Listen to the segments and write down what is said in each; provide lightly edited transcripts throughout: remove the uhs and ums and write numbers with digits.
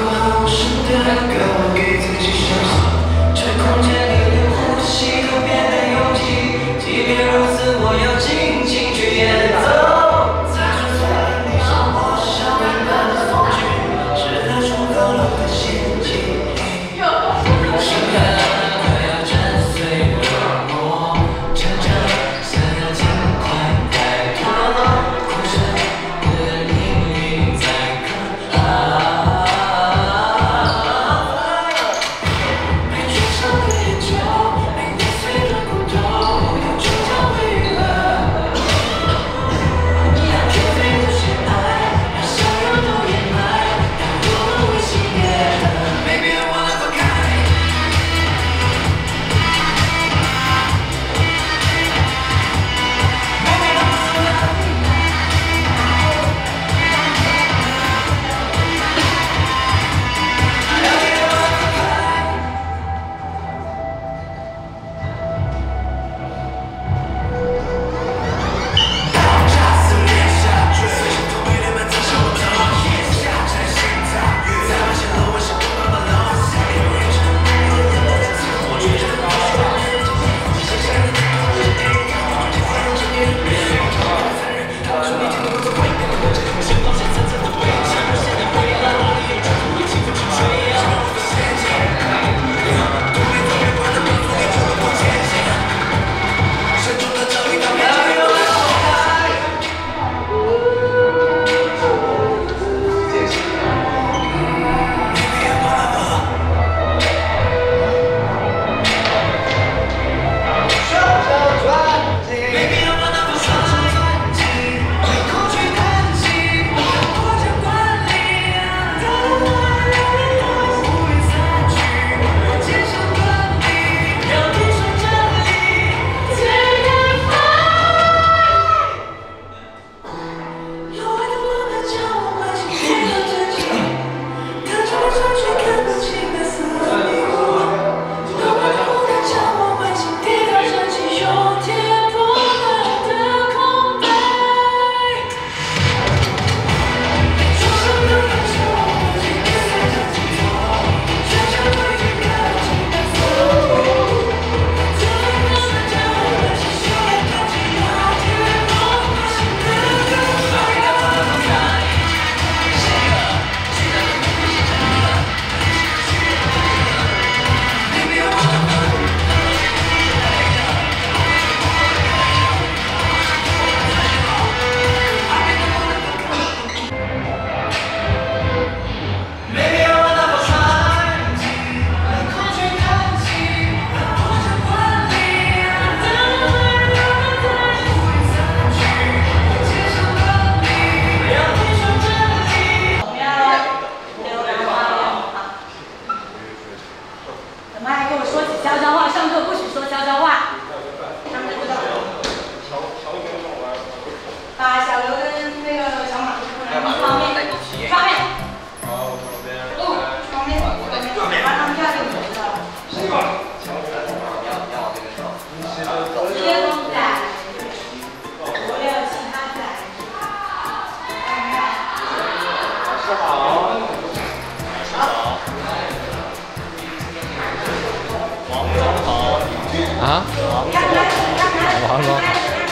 啊？王总。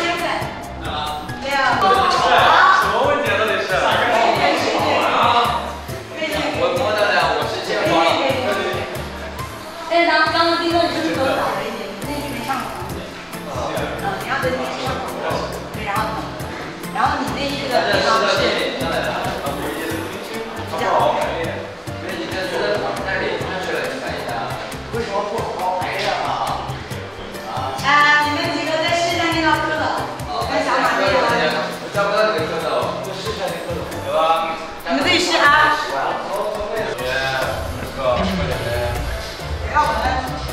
什么问题啊？到底是？我等等，我是先发。 但是刚刚丁哥你是不是给我早了一点？你那句没上口。你要对那句上口。对，然后你那一个地方是。这样。因为你这是在脸上去了，你看一下。为什么不好好排练啊？你们几个再试一下那道蝌蚪，跟小马那个。 我找不到你的蝌蚪，就试一下那蝌蚪，对吧？ 你们自己试啊。要我们。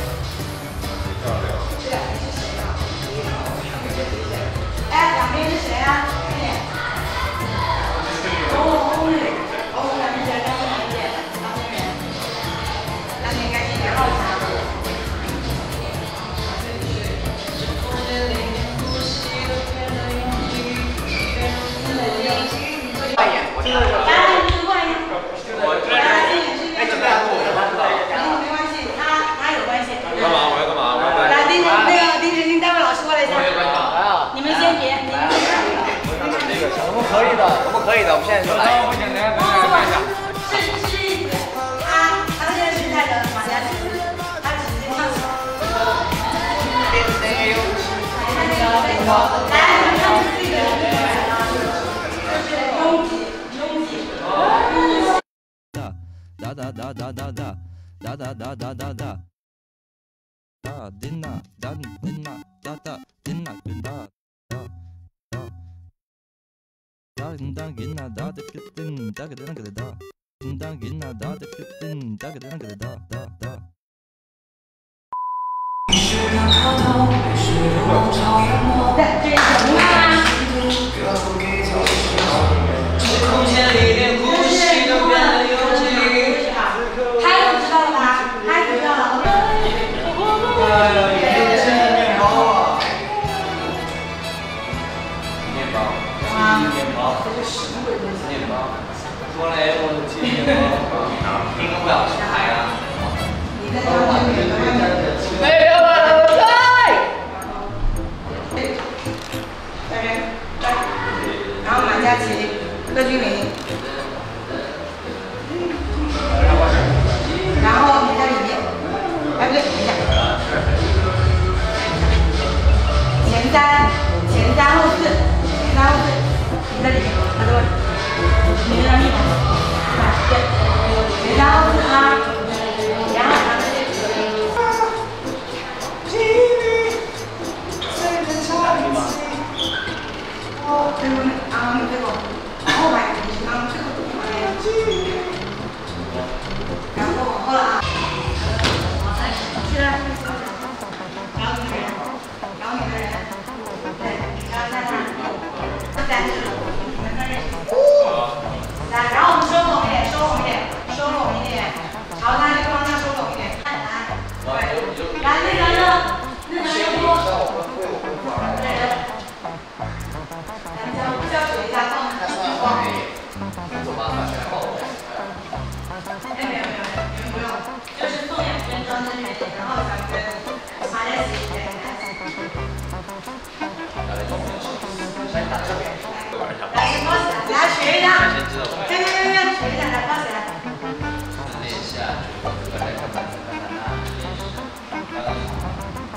这两边是谁啊？哎，两边是谁啊？快点。欧女，两边谁？张明姐，张明人，张明赶紧点号一下。 我们可以的，我们可以的，我们现在就来。我现在看一下。 是例子，他这个是那个马家驹，他直接上场。来，我们看这个就是拥挤。 哒哒哒哒哒哒哒哒哒哒哒哒。da dinna dan dinna da da dinna da da da da dinna ginna da da din da da da da dinna ginna da da din da da da da da da 对，这是什么啊？ 空间里连呼吸都变得拥挤。 孩子知道了吧？孩子知道了。 面包啊！面包，面包，面包。说嘞，我是吃面包。应该不要吃海啊。没有啊！ 然后马嘉祺、乐君玲，然后你在里面，哎不对，等一下，前三后四，你在里面，他的位置，你在那密码，对，前三后四啊，然后他们这个。这个后排你是刚这个然后往后了啊，是，然后你的人，对，然后在哪？在这里，来，然后我们收拢一点，朝他这个方向收拢一点，来，对，来那个呢，教学一下放光。没有，不用，就是送2圈装在这里，然后2圈插在洗衣机里。来，先包起来，来学一下。学一下，来包起来。 练一下，来看板子，看看他。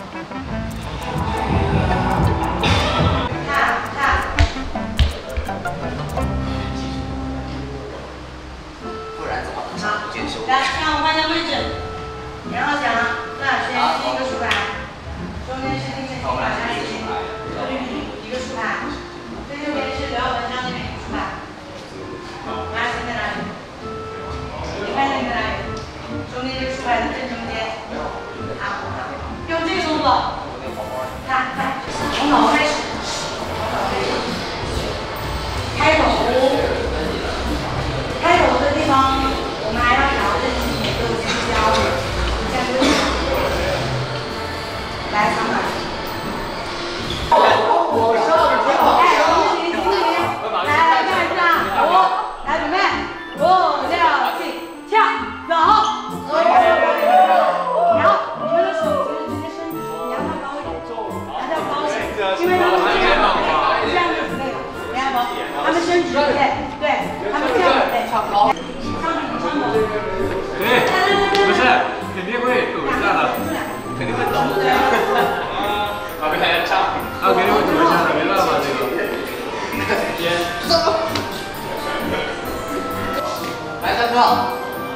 来，让我换下位置，然后讲，那先是一个竖排，中间是那个马嘉祺，这边一个竖排，最右边是刘耀文章那边一个竖排。马嘉祺在哪里？你看见在哪里？中间这个竖排的正中间。好，用这个动作，看，从头开始，开头的地方。我们还要调整细节，给我先教，你先不用。来，长板。我上挺好。哎，行，来看一下，5，来准备，5、6、7，跳，走。然后你们的手其实直接伸直，你让它高一点，让它高一点，因为他们这样子累，没按包，他们伸直对，他们这样子累，超高。 对，不是，肯定会抖一下的，肯定会抖。 我们还要唱， 肯定会抖一下的，没办法这个。 来上课。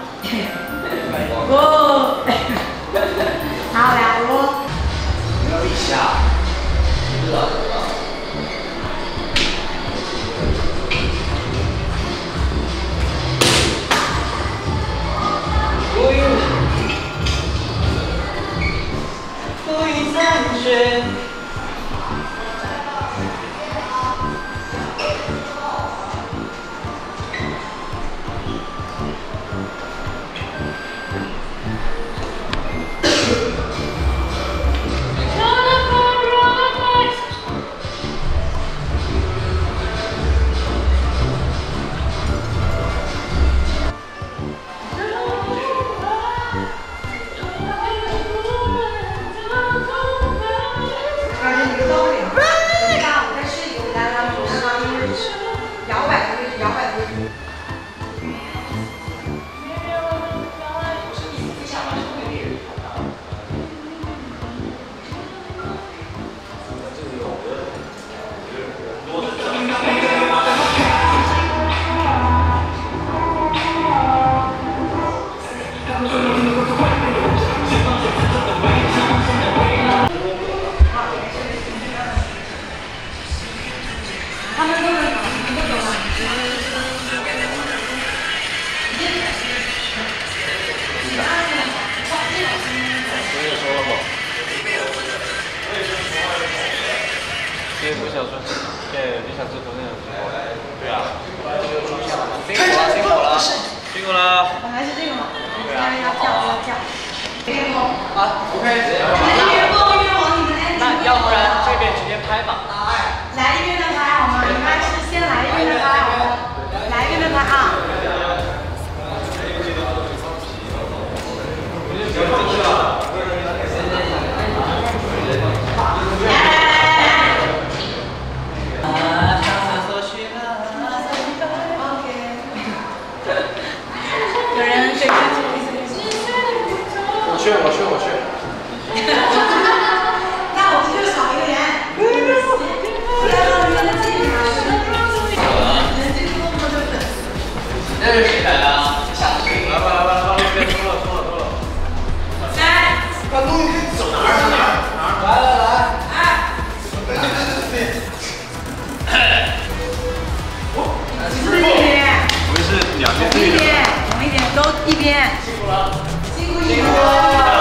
好，来5。 不要一下，知道。浮云残雪。 所以不想说，对，你想做同样的情况。对啊。 辛苦了，辛苦了， 辛苦了。 我还是这个嘛，要叫。 啊 ，OK。 一边蹦一边往你们安静。 那要不然这边直接拍吧。 来一边的拍好吗？你们是先来一边的拍好吗？来一边的拍啊。 我去。 那我们就少一个人。不要让别人进来。人进多么的粉丝。 这是谁来啊？想听。 来吧，别多了。 来。 观众你走哪儿？ 来。 这边。 我们是两边同一点，都一边。辛苦了。辛苦你们。